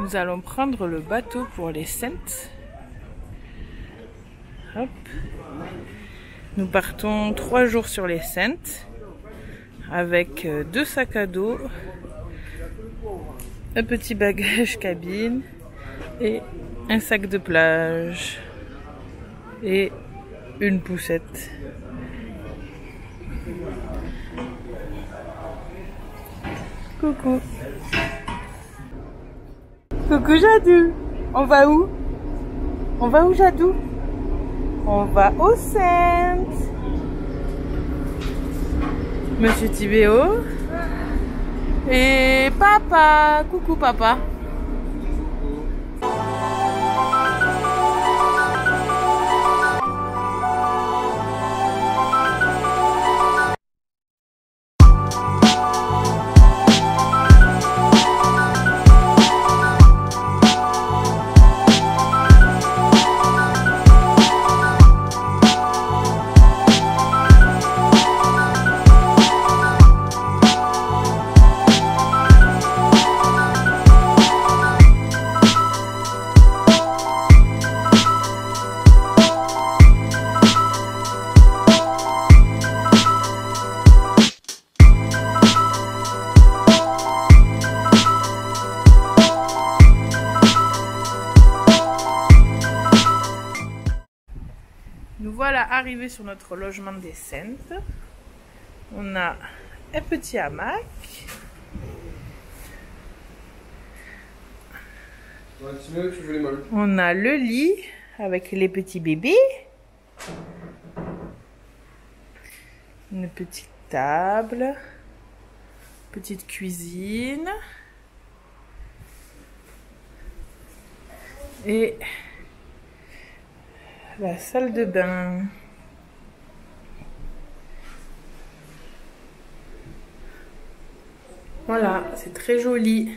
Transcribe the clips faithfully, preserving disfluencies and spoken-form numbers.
Nous allons prendre le bateau pour les Saintes. Hop. Nous partons trois jours sur les Saintes avec deux sacs à dos, un petit bagage cabine et un sac de plage et une poussette. Coucou. Coucou Jadou. On va où? On va où Jadou? On va aux Saintes. Monsieur Tibéo. Et papa. Coucou papa. Nous voilà arrivés sur notre logement des Saintes. On a un petit hamac. On a le lit avec les petits bébés. Une petite table. Petite cuisine. Et la salle de bain. Voilà, c'est très joli.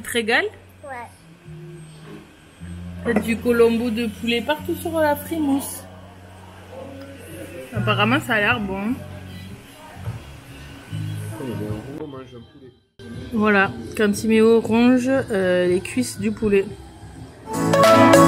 te régales? Ouais. T'as du colombo de poulet partout sur la frimousse. Apparemment, ça a l'air bon. Voilà, Cantiméo ronge euh, les cuisses du poulet.